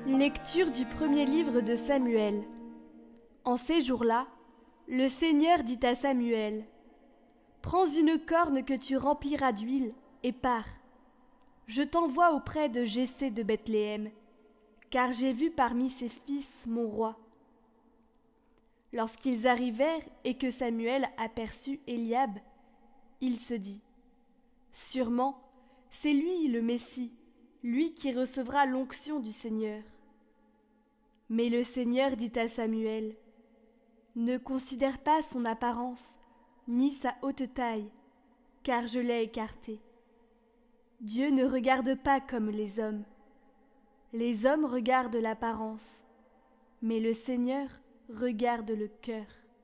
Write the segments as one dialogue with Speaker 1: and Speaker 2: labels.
Speaker 1: Lecture du premier livre de Samuel. En ces jours-là, le Seigneur dit à Samuel : « Prends une corne que tu rempliras d'huile et pars. Je t'envoie auprès de Jessé de Bethléem, car j'ai vu parmi ses fils mon roi. » Lorsqu'ils arrivèrent et que Samuel aperçut Éliab, il se dit : « Sûrement, c'est lui le Messie, lui qui recevra l'onction du Seigneur. » Mais le Seigneur dit à Samuel : « Ne considère pas son apparence, ni sa haute taille, car je l'ai écarté. Dieu ne regarde pas comme les hommes. Les hommes regardent l'apparence, mais le Seigneur regarde le cœur. »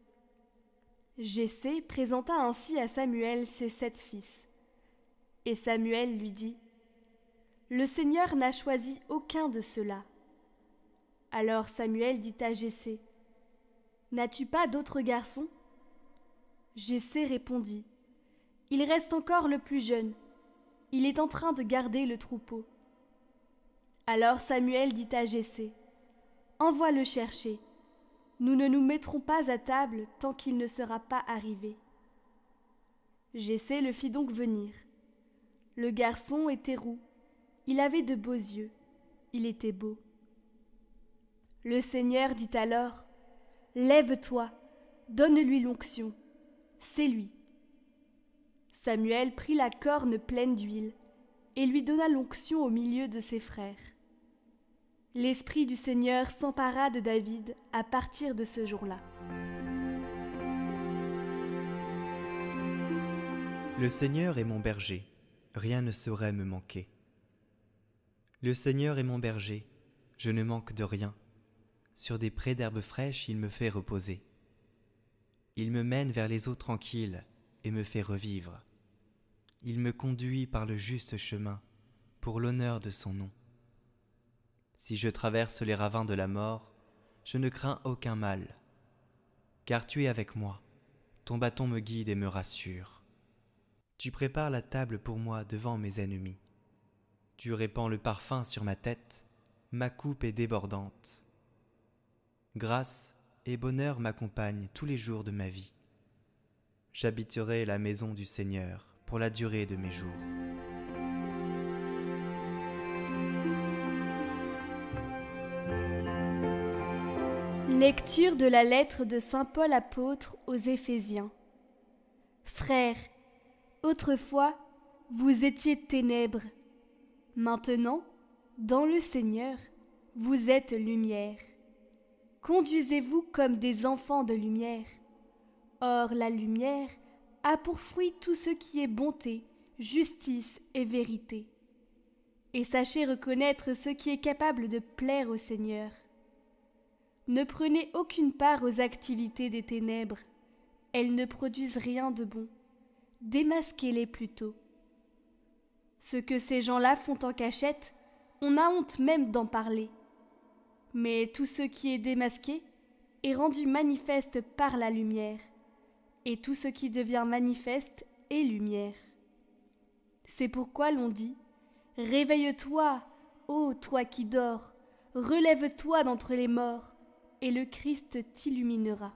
Speaker 1: Jessé présenta ainsi à Samuel ses 7 fils. Et Samuel lui dit : « Le Seigneur n'a choisi aucun de ceux-là. » Alors Samuel dit à Jessé : « N'as-tu pas d'autres garçons ? » Jessé répondit : « Il reste encore le plus jeune. Il est en train de garder le troupeau. » Alors Samuel dit à Jessé : « Envoie le chercher. Nous ne nous mettrons pas à table tant qu'il ne sera pas arrivé. » Jessé le fit donc venir. Le garçon était roux. Il avait de beaux yeux. Il était beau. Le Seigneur dit alors : « Lève-toi, donne-lui l'onction. C'est lui. » Samuel prit la corne pleine d'huile et lui donna l'onction au milieu de ses frères. L'Esprit du Seigneur s'empara de David à partir de ce jour-là.
Speaker 2: Le Seigneur est mon berger, rien ne saurait me manquer. Le Seigneur est mon berger, je ne manque de rien. Sur des prés d'herbes fraîches, il me fait reposer. Il me mène vers les eaux tranquilles et me fait revivre. Il me conduit par le juste chemin, pour l'honneur de son nom. Si je traverse les ravins de la mort, je ne crains aucun mal, car tu es avec moi, ton bâton me guide et me rassure. Tu prépares la table pour moi devant mes ennemis. Tu répands le parfum sur ma tête, ma coupe est débordante. Grâce et bonheur m'accompagnent tous les jours de ma vie. J'habiterai la maison du Seigneur pour la durée de mes jours.
Speaker 1: Lecture de la lettre de saint Paul apôtre aux Éphésiens. Frères, autrefois, vous étiez ténèbres. Maintenant, dans le Seigneur, vous êtes lumière. Conduisez-vous comme des enfants de lumière. Or, la lumière a pour fruit tout ce qui est bonté, justice et vérité. Et sachez reconnaître ce qui est capable de plaire au Seigneur. Ne prenez aucune part aux activités des ténèbres. Elles ne produisent rien de bon. Démasquez-les plutôt. Ce que ces gens-là font en cachette, on a honte même d'en parler. Mais tout ce qui est démasqué est rendu manifeste par la lumière, et tout ce qui devient manifeste est lumière. C'est pourquoi l'on dit : réveille-toi, ô toi qui dors, relève-toi d'entre les morts, et le Christ t'illuminera.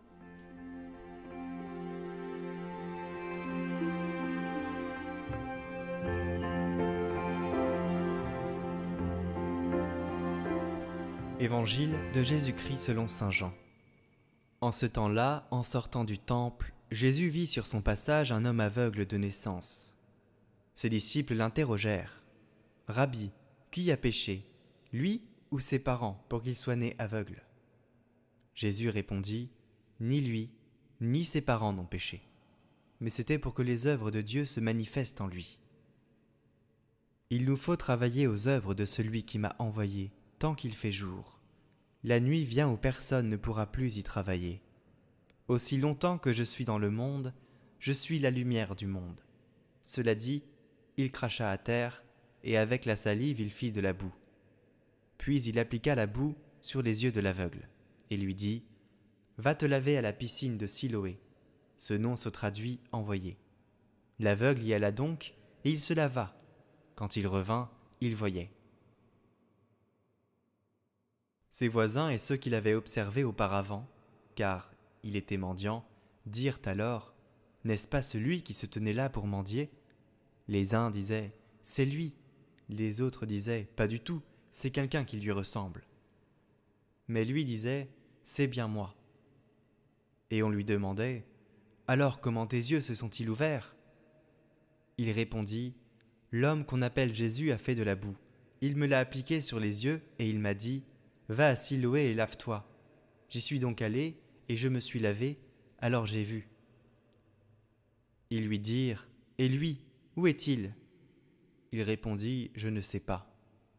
Speaker 2: Évangile de Jésus-Christ selon saint Jean. En ce temps-là, en sortant du temple, Jésus vit sur son passage un homme aveugle de naissance. Ses disciples l'interrogèrent : « Rabbi, qui a péché, lui ou ses parents, pour qu'il soit né aveugle ?» Jésus répondit : « Ni lui, ni ses parents n'ont péché, mais c'était pour que les œuvres de Dieu se manifestent en lui. Il nous faut travailler aux œuvres de celui qui m'a envoyé, tant qu'il fait jour. La nuit vient où personne ne pourra plus y travailler. Aussi longtemps que je suis dans le monde, je suis la lumière du monde. » Cela dit, il cracha à terre, et avec la salive il fit de la boue. Puis il appliqua la boue sur les yeux de l'aveugle, et lui dit : « Va te laver à la piscine de Siloé. » Ce nom se traduit « envoyé ». L'aveugle y alla donc, et il se lava. Quand il revint, il voyait. Ses voisins et ceux qui l'avaient observé auparavant, car il était mendiant, dirent alors « N'est-ce pas celui qui se tenait là pour mendier ?» Les uns disaient « C'est lui », les autres disaient « Pas du tout, c'est quelqu'un qui lui ressemble. » Mais lui disait « C'est bien moi. » Et on lui demandait « Alors comment tes yeux se sont-ils ouverts ?» Il répondit « L'homme qu'on appelle Jésus a fait de la boue. Il me l'a appliqué sur les yeux et il m'a dit « Va à Siloé et lave-toi. » J'y suis donc allé et je me suis lavé, alors j'ai vu. Ils lui dirent « Et lui, où est-il » Il répondit « Je ne sais pas. »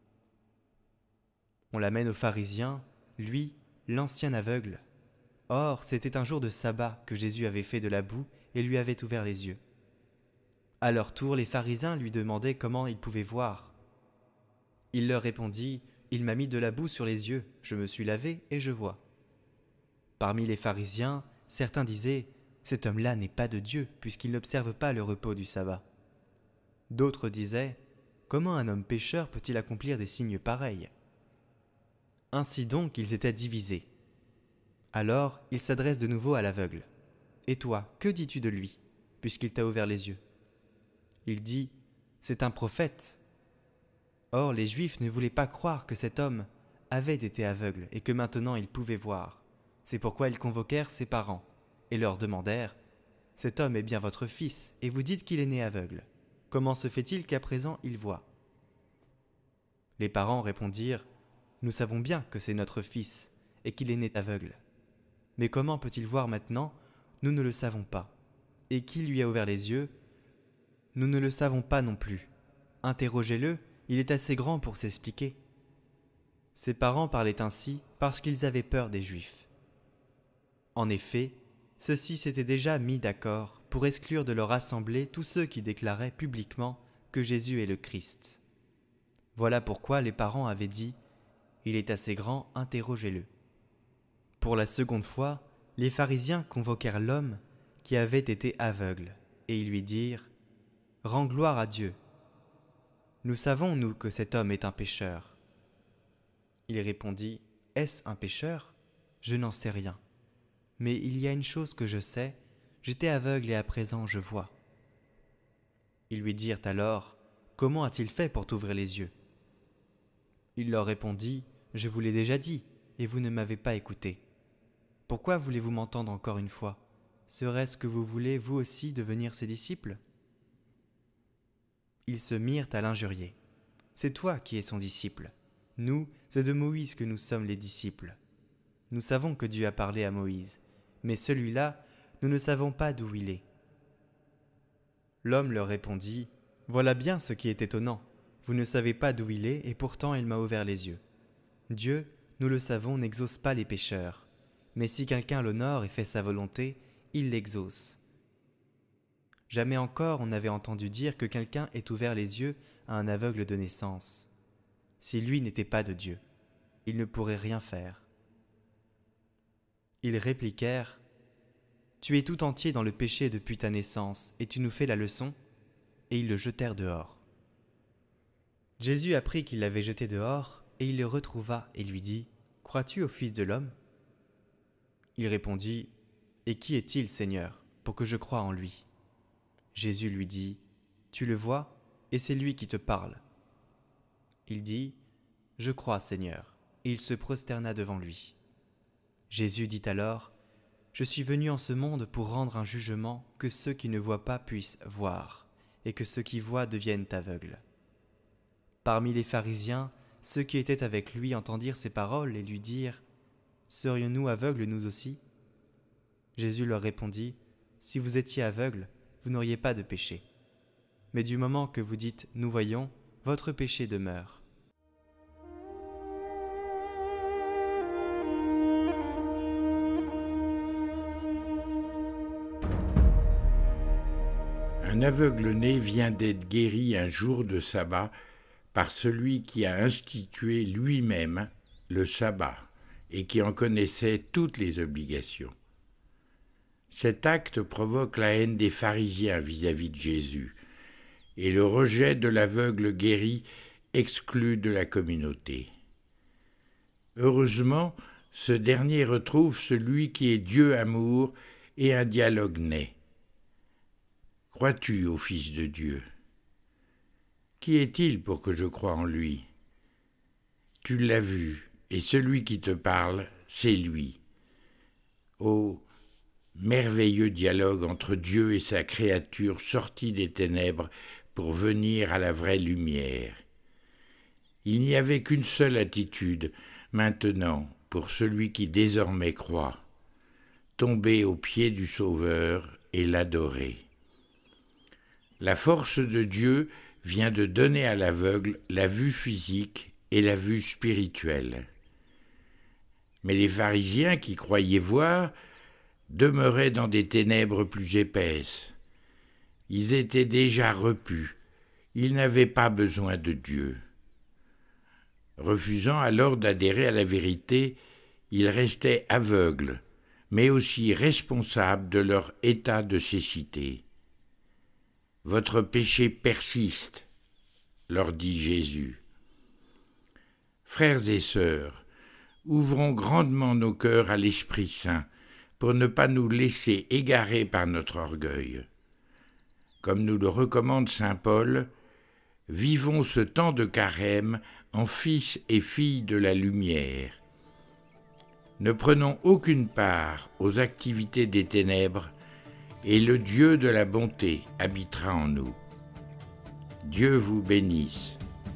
Speaker 2: On l'amène aux pharisiens, lui, l'ancien aveugle. Or, c'était un jour de sabbat que Jésus avait fait de la boue et lui avait ouvert les yeux. À leur tour, les pharisiens lui demandaient comment il pouvait voir. Il leur répondit « Il m'a mis de la boue sur les yeux, je me suis lavé et je vois. » Parmi les pharisiens, certains disaient « Cet homme-là n'est pas de Dieu, puisqu'il n'observe pas le repos du sabbat. » D'autres disaient « Comment un homme pécheur peut-il accomplir des signes pareils ?» Ainsi donc, ils étaient divisés. Alors, il s'adresse de nouveau à l'aveugle. « Et toi, que dis-tu de lui, puisqu'il t'a ouvert les yeux ?» Il dit « C'est un prophète. » Or, les Juifs ne voulaient pas croire que cet homme avait été aveugle et que maintenant il pouvait voir. C'est pourquoi ils convoquèrent ses parents et leur demandèrent « Cet homme est bien votre fils, et vous dites qu'il est né aveugle. Comment se fait-il qu'à présent il voit ?» Les parents répondirent « Nous savons bien que c'est notre fils et qu'il est né aveugle. Mais comment peut-il voir maintenant? Nous ne le savons pas. Et qui lui a ouvert les yeux? Nous ne le savons pas non plus. Interrogez-le, il est assez grand pour s'expliquer. » Ses parents parlaient ainsi parce qu'ils avaient peur des Juifs. En effet, ceux-ci s'étaient déjà mis d'accord pour exclure de leur assemblée tous ceux qui déclaraient publiquement que Jésus est le Christ. Voilà pourquoi les parents avaient dit « Il est assez grand, interrogez-le. » Pour la seconde fois, les pharisiens convoquèrent l'homme qui avait été aveugle, et ils lui dirent « Rends gloire à Dieu. Nous savons, nous, que cet homme est un pécheur. » Il répondit « Est-ce un pécheur? Je n'en sais rien. Mais il y a une chose que je sais, j'étais aveugle et à présent je vois. » Ils lui dirent alors « Comment a-t-il fait pour t'ouvrir les yeux ?» Il leur répondit « Je vous l'ai déjà dit, et vous ne m'avez pas écouté. Pourquoi voulez-vous m'entendre encore une fois? Serait-ce que vous voulez, vous aussi, devenir ses disciples ?» Ils se mirent à l'injurier. « C'est toi qui es son disciple. Nous, c'est de Moïse que nous sommes les disciples. Nous savons que Dieu a parlé à Moïse, mais celui-là, nous ne savons pas d'où il est. » L'homme leur répondit « Voilà bien ce qui est étonnant. Vous ne savez pas d'où il est, et pourtant il m'a ouvert les yeux. Dieu, nous le savons, n'exauce pas les pécheurs. Mais si quelqu'un l'honore et fait sa volonté, il l'exauce. Jamais encore on n'avait entendu dire que quelqu'un ait ouvert les yeux à un aveugle de naissance. Si lui n'était pas de Dieu, il ne pourrait rien faire. » Ils répliquèrent « Tu es tout entier dans le péché depuis ta naissance, et tu nous fais la leçon ?» Et ils le jetèrent dehors. Jésus apprit qu'il l'avait jeté dehors, et il le retrouva et lui dit « Crois-tu au Fils de l'homme » Il répondit « Et qui est-il, Seigneur, pour que je croie en lui ?» Jésus lui dit « Tu le vois, et c'est lui qui te parle. » Il dit « Je crois, Seigneur. » Et il se prosterna devant lui. Jésus dit alors « Je suis venu en ce monde pour rendre un jugement que ceux qui ne voient pas puissent voir, et que ceux qui voient deviennent aveugles. » Parmi les pharisiens, ceux qui étaient avec lui entendirent ces paroles et lui dirent « Serions-nous aveugles nous aussi ?» Jésus leur répondit « Si vous étiez aveugles, vous n'auriez pas de péché. Mais du moment que vous dites « Nous voyons », votre péché demeure.
Speaker 3: Un aveugle-né vient d'être guéri un jour de sabbat par celui qui a institué lui-même le sabbat et qui en connaissait toutes les obligations. Cet acte provoque la haine des pharisiens vis-à-vis de Jésus et le rejet de l'aveugle guéri exclu de la communauté. Heureusement, ce dernier retrouve celui qui est Dieu amour et un dialogue naît. Crois-tu au Fils de Dieu? Qui est-il pour que je croie en lui? Tu l'as vu, et celui qui te parle, c'est lui. Ô merveilleux dialogue entre Dieu et sa créature sortie des ténèbres pour venir à la vraie lumière. Il n'y avait qu'une seule attitude, maintenant, pour celui qui désormais croit, tomber aux pieds du Sauveur et l'adorer. La force de Dieu vient de donner à l'aveugle la vue physique et la vue spirituelle. Mais les pharisiens qui croyaient voir demeuraient dans des ténèbres plus épaisses. Ils étaient déjà repus, ils n'avaient pas besoin de Dieu. Refusant alors d'adhérer à la vérité, ils restaient aveugles, mais aussi responsables de leur état de cécité. « Votre péché persiste », leur dit Jésus. Frères et sœurs, ouvrons grandement nos cœurs à l'Esprit Saint pour ne pas nous laisser égarer par notre orgueil. Comme nous le recommande saint Paul, vivons ce temps de carême en fils et filles de la lumière. Ne prenons aucune part aux activités des ténèbres et le Dieu de la bonté habitera en nous. Dieu vous bénisse.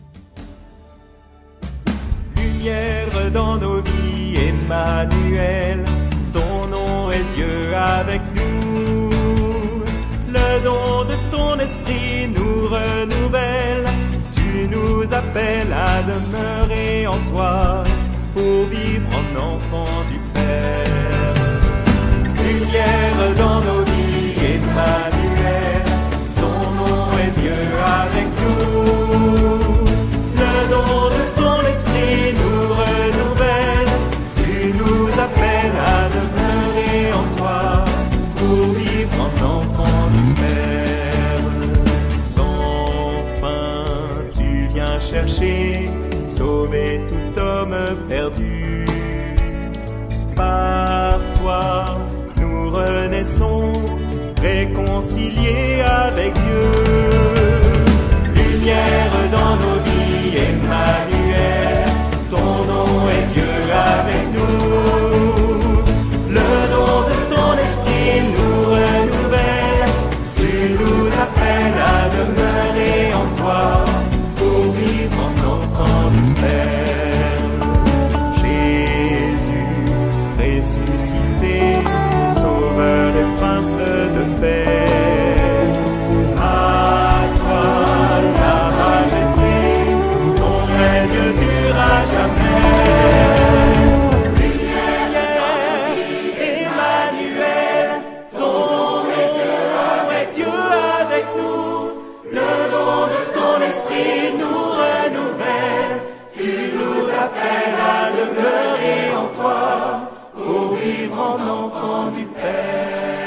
Speaker 4: Lumière dans nos vies, Emmanuel, ton nom est Dieu avec nous. Le don de ton esprit nous renouvelle, tu nous appelles à demeurer en toi, pour vivre en enfant du Père. Lumière dans nos vies, Emmanuel, ton nom est Dieu avec nous. Le don de ton esprit nous renouvelle, tu nous appelles à demeurer en toi, pour vivre en enfant du Père. Sans fin, tu viens chercher, sauver tout homme perdu. Par toi, nous renaissons, réconciliés avec Dieu. Lumière dans nos vies, Emmanuel, ton nom est Dieu avec nous. Le don de ton esprit nous renouvelle, tu nous appelles à demeurer en toi, pour vivre en enfant du Père. Jésus, ressuscité, sauveur et prince de paix, à toi la majesté, ton règne durera jamais. Lumière, Emmanuel, ton nom est Dieu avec nous. Le don de ton esprit nous renouvelle, tu nous appelles à demeurer en toi, pour vivre en enfant du Père.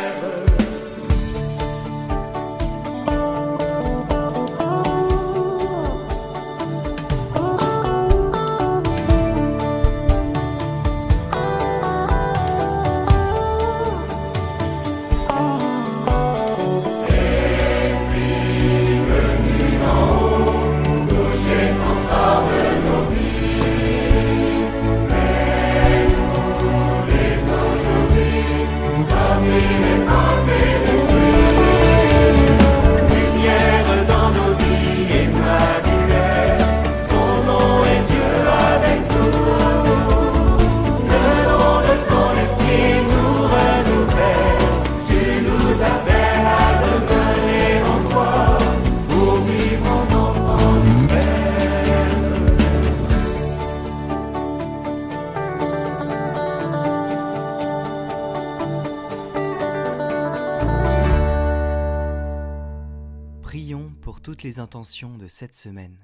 Speaker 2: Prions pour toutes les intentions de cette semaine.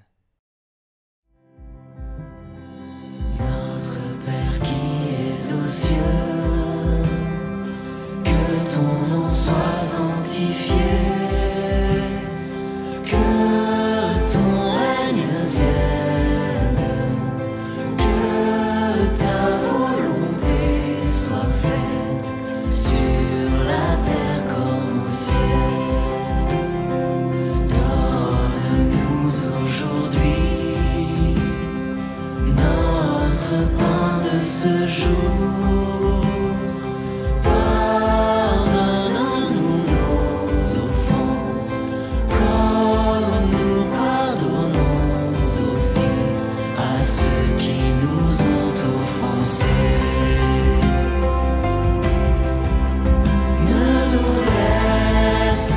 Speaker 5: Notre Père qui es aux cieux, que ton nom soit sanctifié, que ton règne vienne, que ta notre pain de ce jour. Pardonne-nous nos offenses, comme nous pardonnons aussi à ceux qui nous ont offensés. Ne nous laisse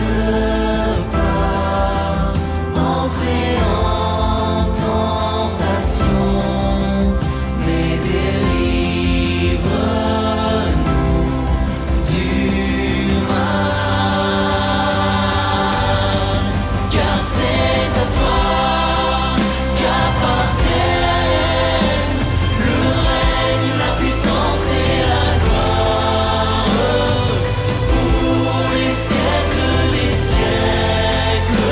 Speaker 5: pas entrer en tentation, mais délivre-nous du mal. Car c'est à toi qu'appartiennent le règne, la puissance et la gloire pour les siècles des siècles.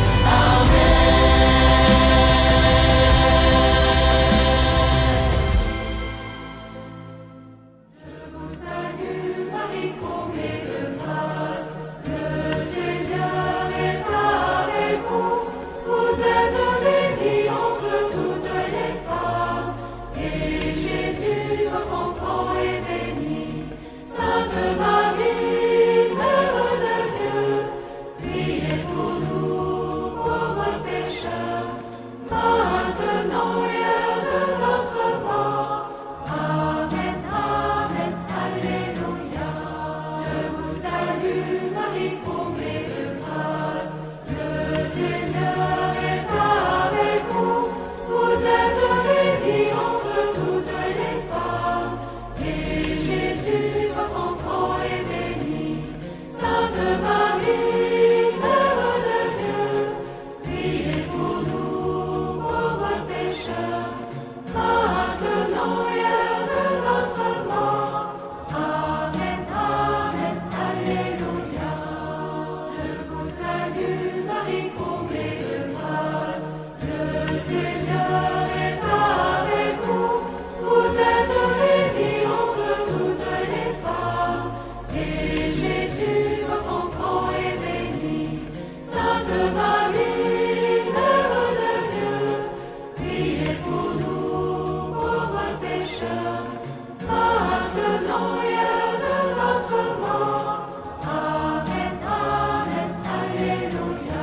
Speaker 6: Salut Marie, comblée de grâce, le Seigneur est avec vous. Vous êtes bénie entre toutes les femmes, et Jésus, votre enfant, est béni. Sainte Marie, Mère de Dieu, priez pour nous pauvres pécheurs, maintenant et à l'heure de notre mort. Amen, Amen, Alléluia. Je vous salue, Marie, comblée de grâce. Le Seigneur est avec vous. Vous êtes bénie entre toutes les femmes, et Jésus, votre enfant, est béni. Sainte Marie, Mère de Dieu, priez pour nous pauvres pécheurs, maintenant et à l'heure de notre mort. Amen, Amen, Alléluia. Je vous salue, Marie, comblée de grâce. Le Seigneur est avec vous. Vous êtes bénie entre toutes les femmes, et Jésus, votre enfant, est béni. Sainte Marie, Mère de Dieu, priez pour nous pauvres pécheurs, maintenant et à l'heure de notre mort. Amen, Amen, Alléluia.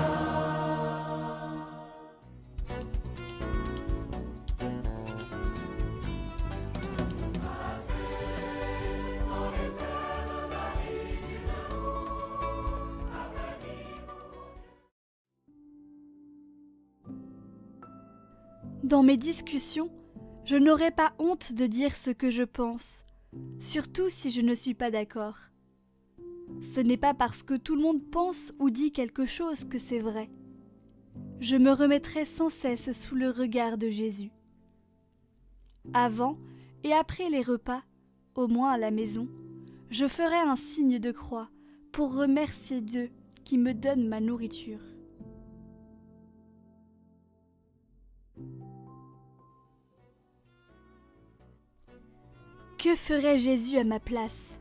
Speaker 1: Dans mes discussions, je n'aurai pas honte de dire ce que je pense, surtout si je ne suis pas d'accord. Ce n'est pas parce que tout le monde pense ou dit quelque chose que c'est vrai. Je me remettrai sans cesse sous le regard de Jésus. Avant et après les repas, au moins à la maison, je ferai un signe de croix pour remercier Dieu qui me donne ma nourriture. Que ferait Jésus à ma place?